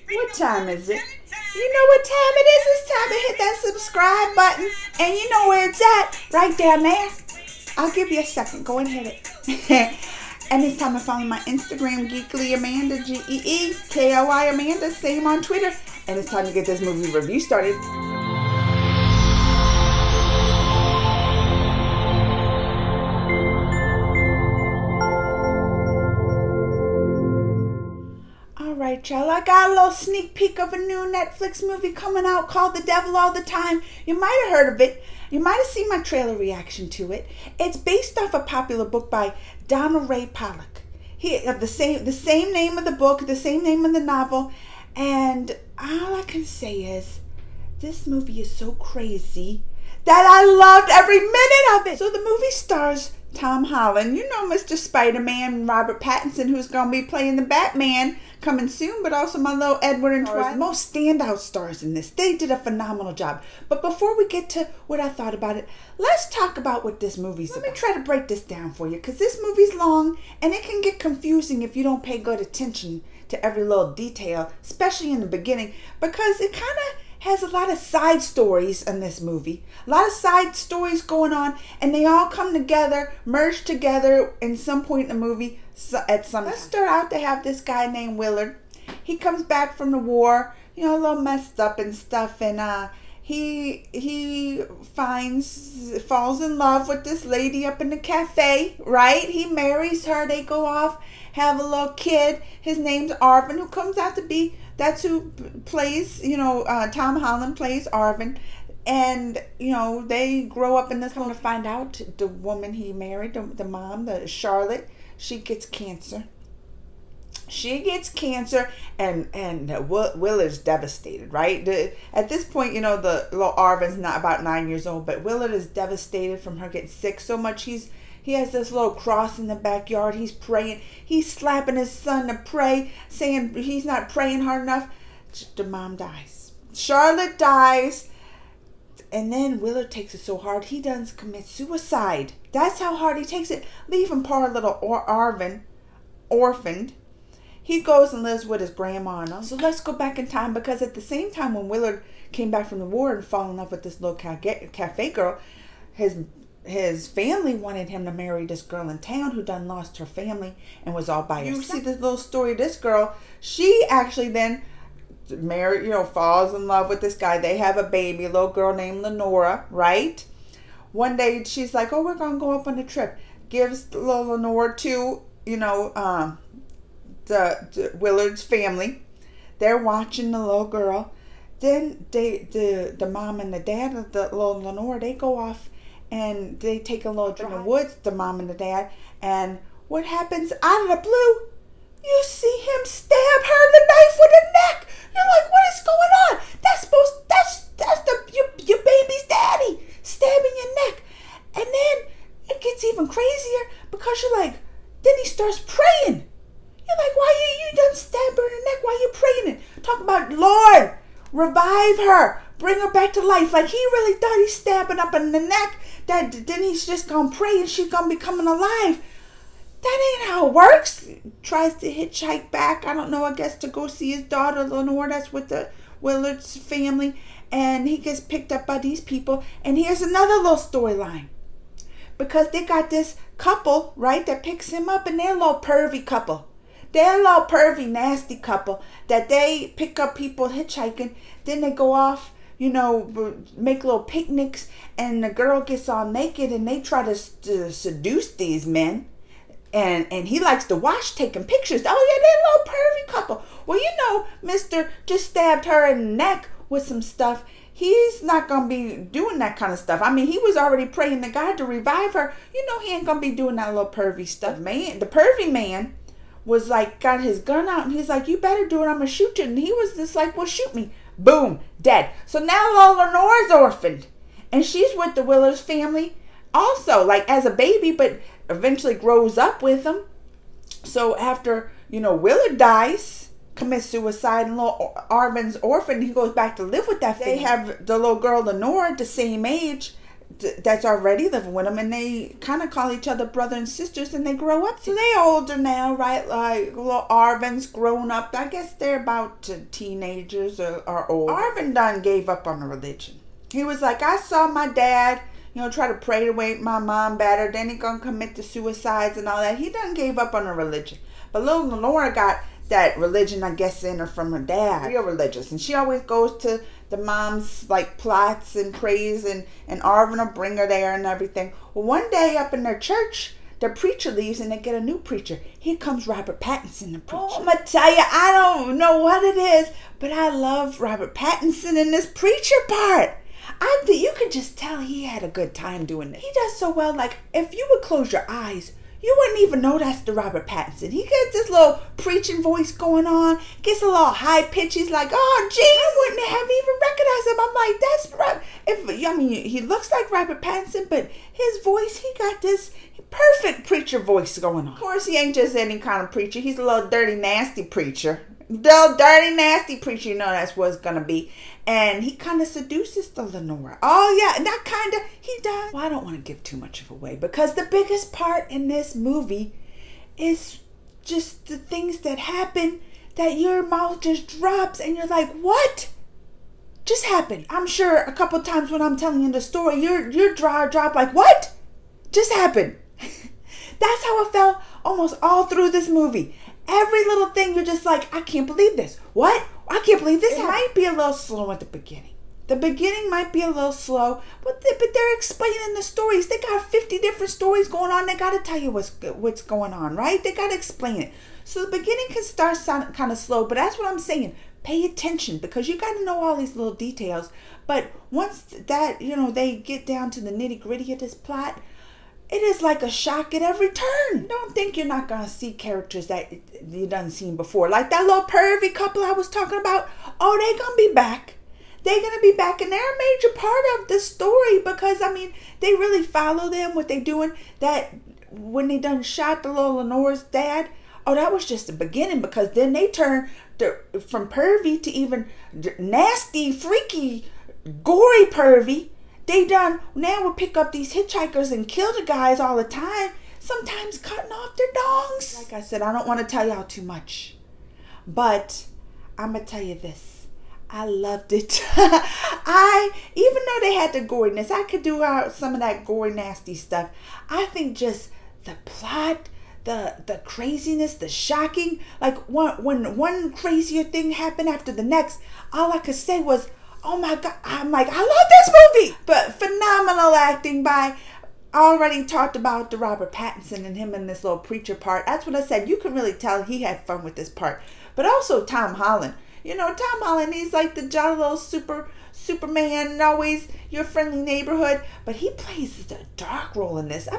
What time is it? You know what time it is? It's time to hit that subscribe button. And you know where it's at? Right down there. I'll give you a second. Go and hit it. And it's time to follow my Instagram, Geekly Amanda, GeeKoy Amanda. Same on Twitter. And it's time to get this movie review started. Alright, y'all, I got a little sneak peek of a new Netflix movie coming out called The Devil All the Time. You might have heard of it. You might have seen my trailer reaction to it. It's based off a popular book by Donald Ray Pollock. He of the same name of the book, the same name of the novel, and all I can say is this movie is so crazy that I loved every minute of it. So the movie stars Tom Holland, you know, Mr. Spider-Man, and Robert Pattinson, who's going to be playing the Batman coming soon, but also my little Edward and Twilight. Most standout stars in this. They did a phenomenal job. But before we get to what I thought about it, let's talk about what this movie's about. Let me try to break this down for you, because this movie's long, and it can get confusing if you don't pay good attention to every little detail, especially in the beginning, because it kind of has a lot of side stories in this movie. A lot of side stories going on, and they all come together, merge together in some point in the movie at some time. Let's start out to have this guy named Willard. He comes back from the war, you know, a little messed up and stuff, and he falls in love with this lady up in the cafe, right? He marries her, they go off, have a little kid. His name's Arvin, who comes out to be, that's who plays, you know, Tom Holland plays Arvin. And, you know, they grow up in this home to find out the woman he married, the mom, the Charlotte, she gets cancer. She gets cancer, and Willard's devastated, right? At this point, you know, the little Arvin's not about 9 years old, but Willard is devastated from her getting sick so much. He has this little cross in the backyard. He's praying. He's slapping his son to pray, saying he's not praying hard enough. The mom dies. Charlotte dies. And then Willard takes it so hard, he does commit suicide. That's how hard he takes it. Leaving poor little Arvin orphaned. He goes and lives with his grandma now. So let's go back in time, because at the same time when Willard came back from the war and fell in love with this little cafe girl, his family wanted him to marry this girl in town who done lost her family and was all by herself. You see this little story of this girl. She actually then married, you know, falls in love with this guy. They have a baby, a little girl named Lenora, right? One day she's like, oh, we're going to go up on a trip. Gives little Lenora to, you know, the Willard's family. They're watching the little girl. Then the mom and the dad of the little Lenora, they go off and they take a little drive in the woods, the mom and the dad. And what happens out of the blue? You see him stab her in the knife with a neck. You're like, what is going on? That's your baby's daddy stabbing your neck. And then it gets even crazier, because you're like, then he starts praying. You're like, why you done stabbed her in the neck? Why you praying it? Talk about, Lord, revive her. Bring her back to life. Like, he really thought he's stabbing up in the neck, that then he's just going to pray and she's going to be coming alive. That ain't how it works. Tries to hitchhike back, I don't know, I guess to go see his daughter, Lenore, that's with the Willard's family. And he gets picked up by these people. And here's another little storyline. Because they got this couple, right, that picks him up, and they're a little pervy couple. They're a little pervy, nasty couple that they pick up people hitchhiking. Then they go off, you know, make little picnics, and the girl gets all naked, and they try to seduce these men. And he likes to watch, taking pictures. Oh, yeah, they're a little pervy couple. Well, you know, Mr. just stabbed her in the neck with some stuff. He's not going to be doing that kind of stuff. I mean, he was already praying to God to revive her. You know, he ain't going to be doing that little pervy stuff. Man, the pervy man was like, got his gun out, and he's like, you better do it, I'm going to shoot you. And he was just like, well, shoot me. Boom, dead. So now little Lenore's orphaned. And she's with the Willard's family also, like as a baby, but eventually grows up with them. So after, you know, Willard dies, commits suicide, and little Arvin's orphan, he goes back to live with that family. They have the little girl Lenore, the same age, that's already living with him, and they kind of call each other brother and sisters, and they grow up. So they're older now, right? Like little Arvin's grown up. I guess they're about teenagers or old. Arvin done gave up on the religion. He was like, I saw my dad, try to pray to make my mom better. Then he gonna commit the suicides and all that. He done gave up on the religion. But little Lenora got that religion, I guess, in her from her dad. Real religious. And she always goes to the mom's like plots and prays, and Arvin will bring her there and everything. Well, one day up in their church, the preacher leaves and they get a new preacher. Here comes Robert Pattinson, the preacher. Oh, I'm gonna tell you, I don't know what it is, but I love Robert Pattinson in this preacher part. I think you could just tell he had a good time doing this. He does so well. Like, if you would close your eyes, you wouldn't even know that's the Robert Pattinson. He gets this little preaching voice going on. Gets a little high pitch. He's like, oh, geez, I wouldn't have even recognized him. I'm like, that's he looks like Robert Pattinson, but his voice, he got this perfect preacher voice going on. Of course, he ain't just any kind of preacher. He's a little dirty, nasty preacher. The dirty, nasty preacher, that's what it's gonna be. And he kind of seduces the Lenora. Oh, yeah, and that kind of, he does. Well, I don't want to give too much of away, because the biggest part in this movie is just the things that happen that your mouth just drops and you're like, what just happened? I'm sure a couple times when I'm telling you the story, your jaw dropped like, what just happened? That's how it felt almost all through this movie. Every little thing, you're just like, I can't believe this. What? I can't believe this. It might be a little slow at the beginning. The beginning might be a little slow, but they're explaining the stories. They got 50 different stories going on. They got to tell you what's going on, right? They got to explain it. So the beginning can start sounding kind of slow, but that's what I'm saying. Pay attention, because you got to know all these little details. But once that, they get down to the nitty gritty of this plot, it is like a shock at every turn. Don't think you're not going to see characters that you done seen before. Like that little pervy couple I was talking about. Oh, they going to be back. They're going to be back. And they're a major part of the story, because, they really follow them, what they doing. That when they done shot the little Lenora's dad, oh, that was just the beginning, because then they turn from pervy to even nasty, freaky, gory pervy. They done now will pick up these hitchhikers and kill the guys all the time, sometimes cutting off their dongs. Like I said, I don't want to tell y'all too much, but I'm going to tell you this. I loved it. Even though they had the goriness, I could do some of that gory, nasty stuff. I think just the plot, the craziness, the shocking, like when one crazier thing happened after the next, all I could say was, oh my God, I'm like, I love this movie. But phenomenal acting by, I already talked about the Robert Pattinson and him in this little preacher part. That's what I said. You can really tell he had fun with this part. But also Tom Holland. Tom Holland, he's like the jolly little Superman, and always your friendly neighborhood. But he plays the dark role in this.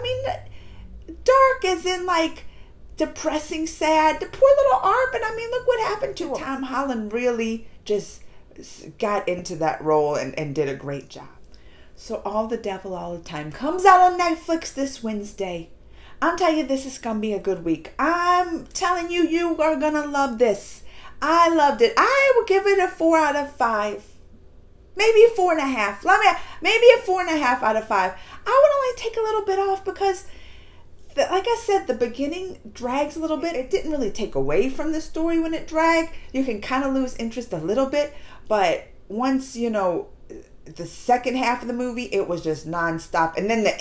Dark as in like depressing, sad. The poor little Arvin. Look what happened to him. Tom Holland really just got into that role and did a great job. So All the Devil All the Time comes out on Netflix this Wednesday. I'm telling you, this is going to be a good week. I'm telling you, you are going to love this. I loved it. I would give it a 4 out of 5. Maybe a 4.5. Maybe a 4.5 out of 5. I would only take a little bit off because, like I said, the beginning drags a little bit. It didn't really take away from the story when it dragged. You can kind of lose interest a little bit. But once, the second half of the movie, it was just nonstop. And then the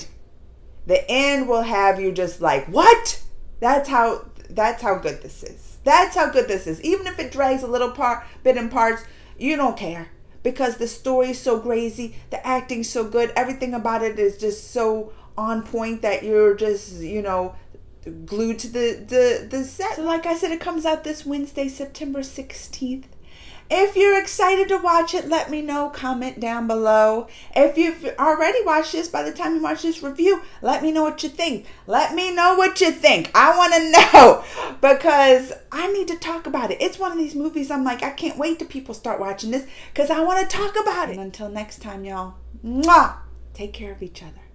end will have you just like, what? That's how good this is. That's how good this is. Even if it drags a little bit in parts, you don't care. Because the story is so crazy, the acting's so good, everything about it is just so on point that you're just, glued to the set. So like I said, it comes out this Wednesday, September 16th. If you're excited to watch it, let me know. Comment down below. If you've already watched this, by the time you watch this review, let me know what you think. Let me know what you think. I want to know because I need to talk about it. It's one of these movies I'm like, I can't wait till people start watching this because I want to talk about it. And until next time, y'all, mwah, take care of each other.